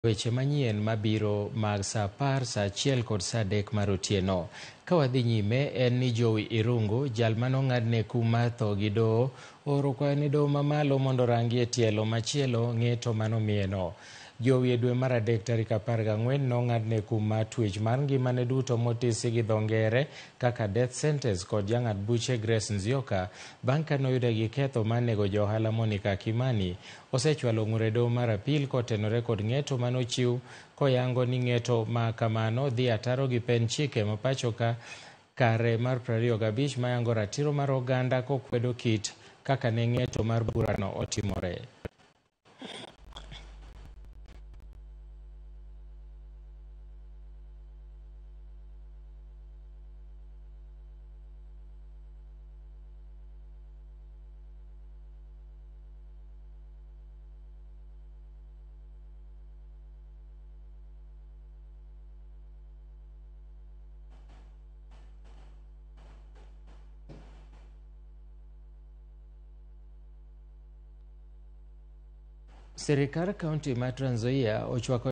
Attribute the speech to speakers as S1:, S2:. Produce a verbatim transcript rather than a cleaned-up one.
S1: Weche manyien mabiro mag saa apar, saa achiel kod saa adek mar otieno. Ka wadhi nyime en ni Jowi Irungu, jal manong'adne kum mar tho gi doho, ooro kwayo ne doho mamalo mondo orangie tielo machielo ng'eto manomieno. Jowi e dwe mar adek tarik apar gang'wen nong'adne kum mar twech mar ngimane duto motisi gi dho ngere kaka death sentence kod jang'ad buche Grace Nzioka bang' ka noyude gi ketho mar nego ja ohala Monica Kimani. Osechwalo ng'ur e doho mar apil kotenore kod ng'eto manochiw koyango ni ng'eto ma kamano dhi ataro gi pen chike ma pachoka kare mar prariyo gabich mayango ratiro mar oganda kokwedo kit kaka ne ng'eto mar burano otimore. Serikal kaunti ma Trans Nzoia ochwako